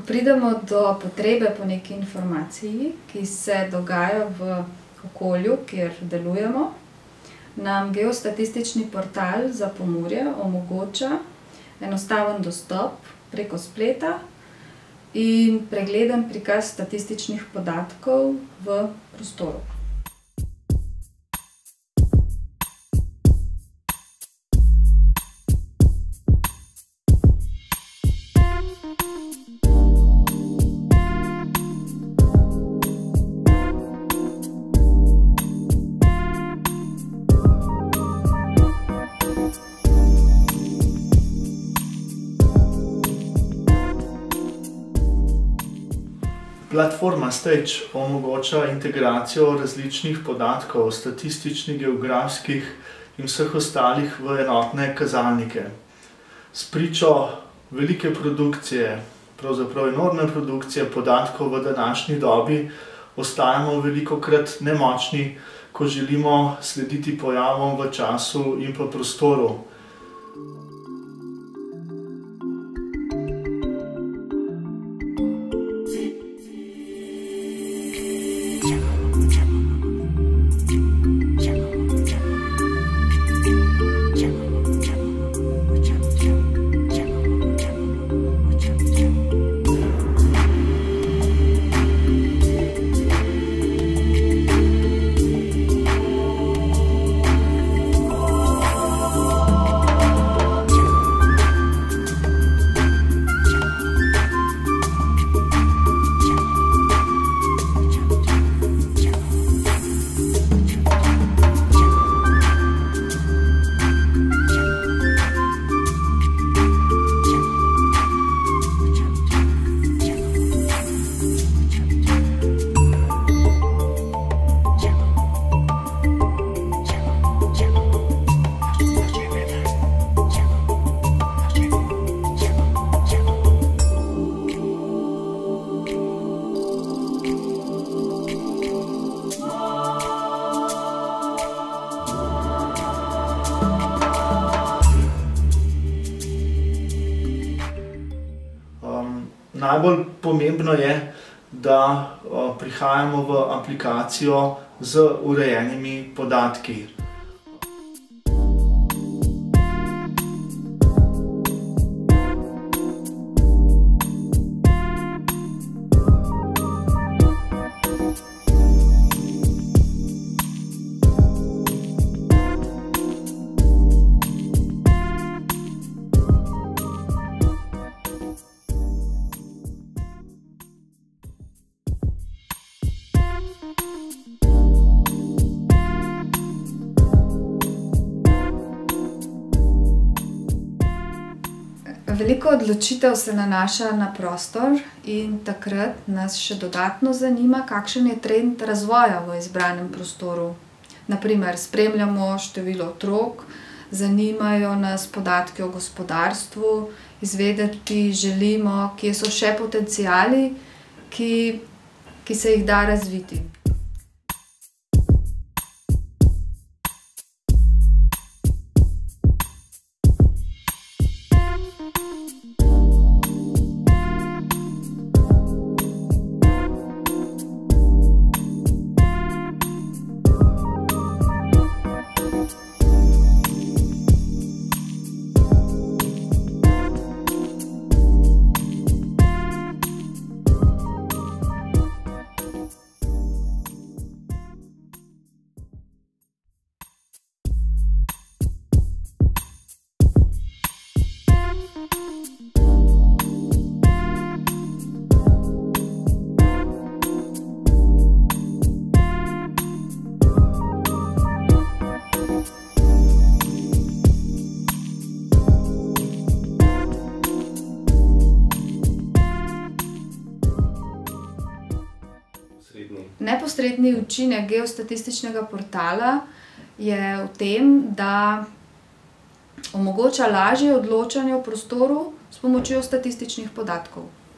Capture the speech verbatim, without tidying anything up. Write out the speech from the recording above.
pridemo do potrebe po neki informaciji, ki se dogaja v okolju, kjer delujemo, nam geostatistični portal za Pomurje omogoča enostaven dostop preko spleta in pregleden prikaz statističnih podatkov v prostoru. Platforma Stage omogoča integracijo različnih podatkov, statističnih, geografskih in vseh ostalih v enotne kazalnike. Spričo velike produkcije, pravzaprav enormne produkcije podatkov v današnji dobi, ostajamo velikokrat nemočni, ko želimo slediti pojavom v času in pa prostoru. Najbolj pomembno je, da prihajamo v aplikacijo z urejenimi podatki. Veliko odločitev se nanaša na prostor in takrat nas še dodatno zanima, kakšen je trend razvoja v izbranem prostoru. Na primer, spremljamo število otrok, zanimajo nas podatki o gospodarstvu, izvedeti želimo, kje so še potenciali, ki, ki se jih da razviti. Neposredni učinek geostatističnega portala je v tem, da omogoča lažje odločanje o prostoru s pomočjo statističnih podatkov.